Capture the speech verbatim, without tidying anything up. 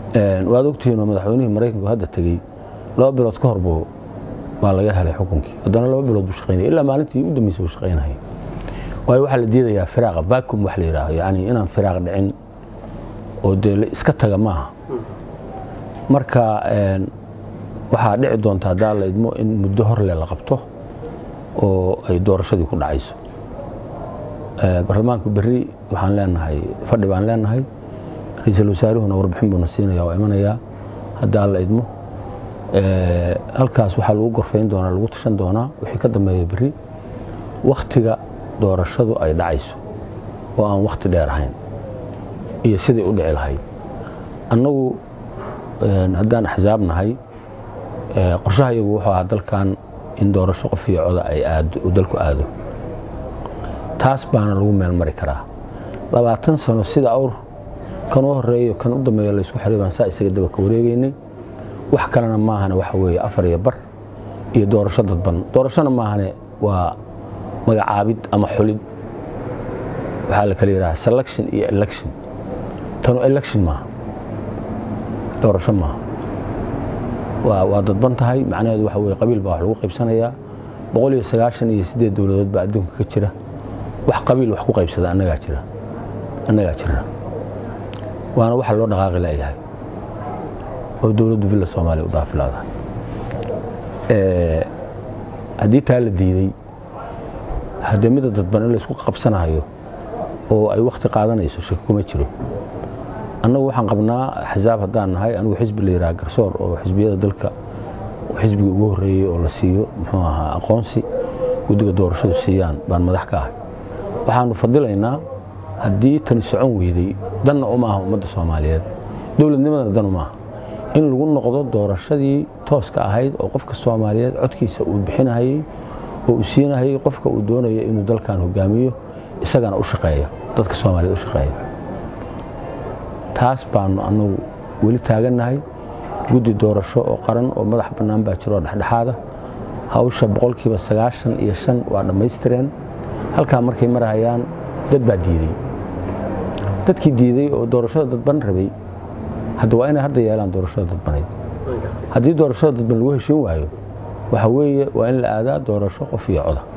waad ogtihiin oo madaxweynihii Mareykanku hadda tagay laba bilood ka hor buu baa laga helay xukunkii haddana laba bilood buu shaqeynayay ilaa maalintii u dambeysay uu shaqeynayay way waxa la diidayaa firaaqa vacuum wax la yiraahdo yaani inaan firaaq dhicin oo dee iska taga maaha marka waxa dhici doonta hadaa la idmo in muddo hor la qabto oo ay doorashadii ku dhacayso barlamaanku berri waxaan leenahay fadhi baan leenahay ra'iisul wasaaruhuna warbixin buu nasiinaya oo imanaya hadaa la idmo ee halkaas waxa lagu gorfeyn doonaa lagu tashan doonaa wixii ka dambeeyay berri waqtiga doorashadu ay dhacayso oo aan waqti dheer ahayn iyo sidii u dhici lahayd annagu haddaan axsaabnahay qorshaha iyagu wuxuu ahaa dalkan in doorasho qof iyo coda ay aado oo dalku aado taas baana lagu meel mari karaa labaatan sano sida awr kan u horeeyo kan u dambeeyo la isku xiriiraan saa isaga daba ka wareegaynay wax kalena ma ahana waxa weeye afar iyo bar iyo doorasho dadban doorashana ma ahane waa magacaabid ama xulid waxa la kala yiraahdaa selection iyo election tano election ma doorasho ma waa waa dadban tahay macnaheedu waxa weeye qabiil baa wax lagu qaybsanayaa boqol iyo sagaashan iyo siddeed dawladood baa adduunka ka jira wax qabiil wax ku qaybsada annaga jira annaga jira waana waxa loo dhaqaaqi leeyahay oo dawladdu villa Soomaaliya u dhaafilada ee hadii taa la diiday hadamada dadban in la isku qabsanayo oo ay waqti qaadanayso shaki kuma jiro annagu waxaan qabnaa xisaab hadaan nahay anigu xisbi la yiraahdo garsoor oo xisbiyada dalka xisbiga ugu horeeyay oo la siiyo muxuu ahaa aqoonsi gudiga doorashadu siiyaan baan madax ka ahay waxaanu fadilaynaa hadii tan socon weeday dan uma aha ummadda Soomaaliyeed dawladnimadana dan uma aha in lagu noqdo doorashadii tooska ahayd oo qofka Soomaaliyeed codkiisa uu bixinayay oo uu siinahay qofka uu doonayo inuu dalkan hogaamiyo isagana u shaqeeyo dadka Soomaaliyeed u shaqeeyo taas baan anagu wali taaganahay gudi doorasho oo qaran oo madax banaan baa jiro dhaxdhaxaada hawsha boqolkiiba sagaashan iyo shan waa dhameystireen halka markay marayaan dad baa diiday dadkii diiday oo doorashada dadban rabay hadda waa inay hadda yeelaan doorashada dadbaneed haddii doorashada dadban lagu heshiin waayo waxa weeye waa in la aadaa doorasho qof iyo coda